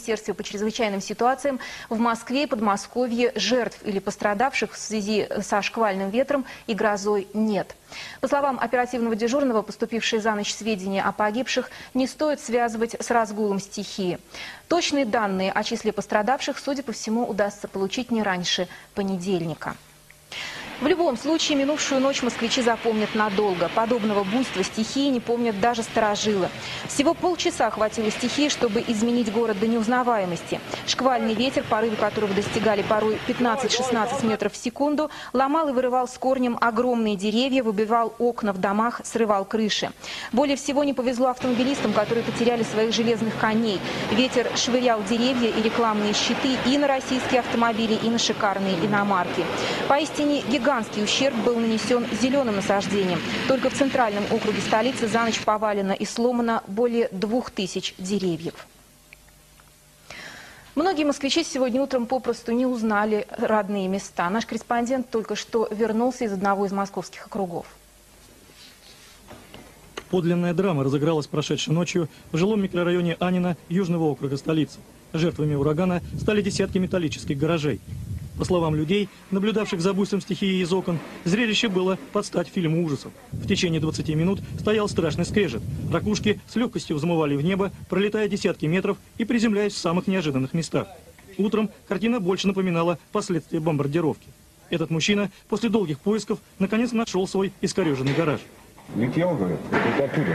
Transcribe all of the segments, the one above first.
Министерстве по чрезвычайным ситуациям, в Москве и Подмосковье жертв или пострадавших в связи со шквальным ветром и грозой нет. По словам оперативного дежурного, поступившие за ночь сведения о погибших не стоит связывать с разгулом стихии. Точные данные о числе пострадавших, судя по всему, удастся получить не раньше понедельника. В любом случае, минувшую ночь москвичи запомнят надолго. Подобного буйства стихии не помнят даже старожилы. Всего полчаса хватило стихии, чтобы изменить город до неузнаваемости. Шквальный ветер, порывы которого достигали порой 15-16 метров в секунду, ломал и вырывал с корнем огромные деревья, выбивал окна в домах, срывал крыши. Более всего не повезло автомобилистам, которые потеряли своих железных коней. Ветер швырял деревья и рекламные щиты и на российские автомобили, и на шикарные иномарки. Поистине гигантский ущерб был нанесен зеленым насаждением. Только в центральном округе столицы за ночь повалено и сломано более 2000 деревьев. Многие москвичи сегодня утром попросту не узнали родные места. Наш корреспондент только что вернулся из одного из московских округов. Подлинная драма разыгралась прошедшей ночью в жилом микрорайоне Анина Южного округа столицы. Жертвами урагана стали десятки металлических гаражей. По словам людей, наблюдавших за буйством стихии из окон, зрелище было под стать фильму ужасов. В течение 20 минут стоял страшный скрежет. Ракушки с легкостью взмывали в небо, пролетая десятки метров и приземляясь в самых неожиданных местах. Утром картина больше напоминала последствия бомбардировки. Этот мужчина после долгих поисков наконец нашел свой искореженный гараж. Летел, говорят, это оттуда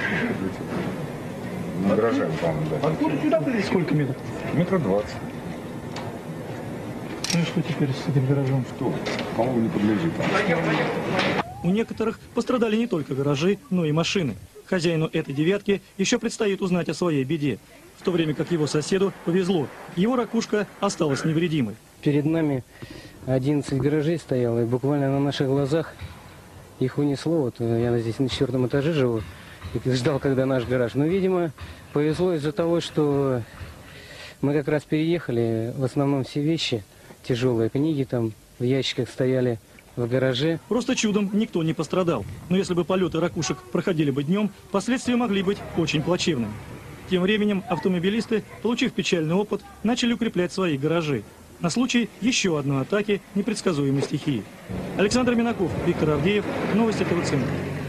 на гараже, по-моему, да. Откуда сюда были? Сколько метров? Метров 20. Ну и что теперь с этим гаражом? Что? По-моему, не подлежит. У некоторых пострадали не только гаражи, но и машины. Хозяину этой девятки еще предстоит узнать о своей беде. В то время как его соседу повезло. Его ракушка осталась невредимой. Перед нами 11 гаражей стояло, и буквально на наших глазах их унесло. Вот я здесь на 4-м этаже живу и ждал, когда наш гараж. Но, видимо, повезло из-за того, что мы как раз переехали, в основном все вещи тяжелые, книги там в ящиках стояли в гараже. Просто чудом никто не пострадал. Но если бы полеты ракушек проходили бы днем, последствия могли быть очень плачевными. Тем временем автомобилисты, получив печальный опыт, начали укреплять свои гаражи на случай еще одной атаки непредсказуемой стихии. Александр Минаков, Виктор Авдеев, Новости ТВ-центр.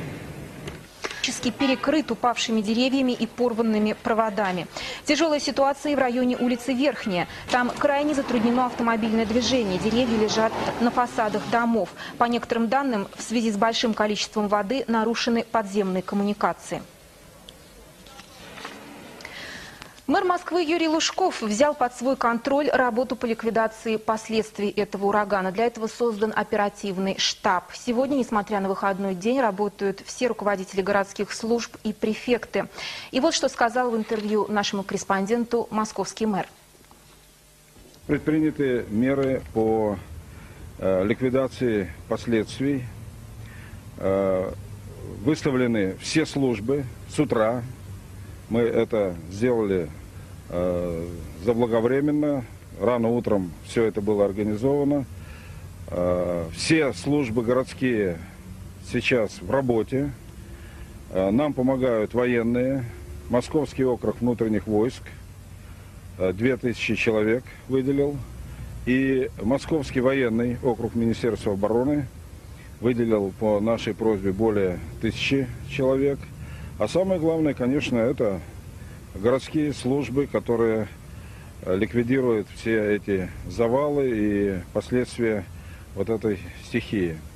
Перекрыт упавшими деревьями и порванными проводами. Тяжелая ситуация и в районе улицы Верхняя. Там крайне затруднено автомобильное движение. Деревья лежат на фасадах домов. По некоторым данным, в связи с большим количеством воды нарушены подземные коммуникации. Мэр Москвы Юрий Лужков взял под свой контроль работу по ликвидации последствий этого урагана. Для этого создан оперативный штаб. Сегодня, несмотря на выходной день, работают все руководители городских служб и префекты. И вот что сказал в интервью нашему корреспонденту московский мэр. Предприняты меры по ликвидации последствий. Выставлены все службы с утра. Мы это сделали заблаговременно. Рано утром все это было организовано. Все службы городские сейчас в работе. Нам помогают военные. Московский округ внутренних войск 2000 человек выделил. И Московский военный округ Министерства обороны выделил по нашей просьбе более 1000 человек. А самое главное, конечно, это городские службы, которые ликвидируют все эти завалы и последствия вот этой стихии.